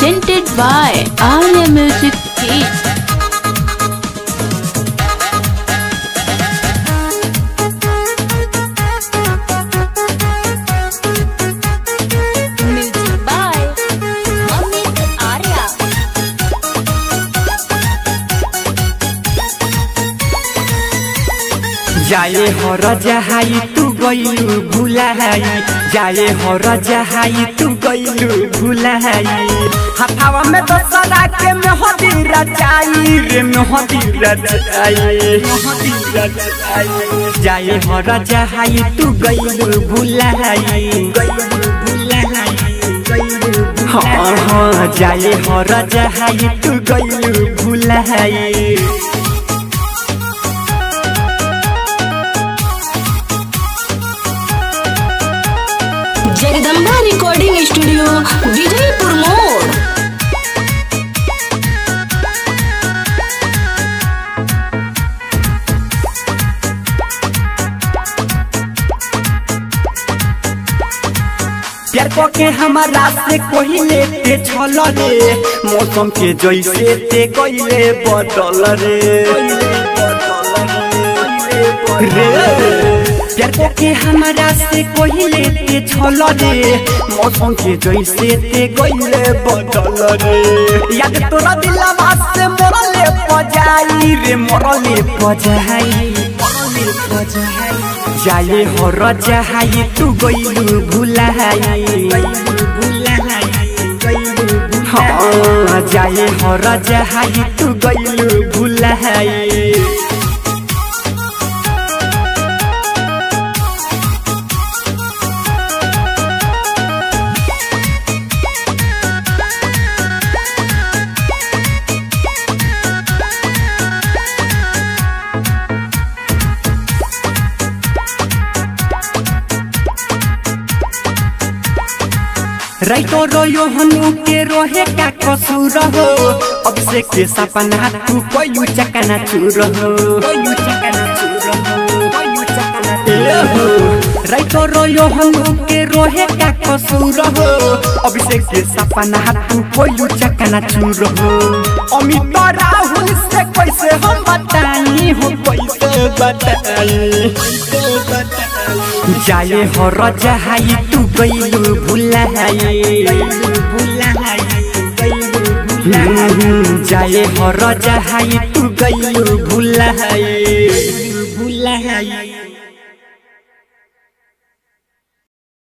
presented by Arya Music Kids. Music by Amit Arya. जाए हो रजाई तू गइलू भुलाई, जाए हो रजाई तू गइलू भुलाई। हथावा में तो सदा के मेहंदी रचाई रे मेहंदी रचाई, जाए हो रजाई तू गइलू भुलाई, हाँ हाँ जाए हो रजाई तू गइलू भुलाई। जगदम्बा रिकॉर्डिंग स्टूडियो विजयपुर मोड़। प्यार को के हमारा से कोई लेते छल रे, मौसम के जैसे ते कोइले बदल रे प्यार को के हमारा से कोई लेते छल रे, मौसम के जैसे ते कोइले बदल रे। याद तोरा दिलवा से मोरले पजाई रे मोरले पजाई, जाए हो रजाई तू गइलू भुलाई, हाँ जाए हो रजाई तू गइलू भुलाई। राइतो रोयो हनु के रोहे का कसूर हो, अब से के सपना तू कोई चकना चूर हो, राइतो रोयो हनु के रोहे का कसूर हो, अब से के सपना तू कोई चकना चूर हो। अमित राहुल से कैसे हम बताई हो, कैसे बताई, जाए हो रजाई तू गइलू भुलाई, जाए हो रजाई तू गइलू भुलाई।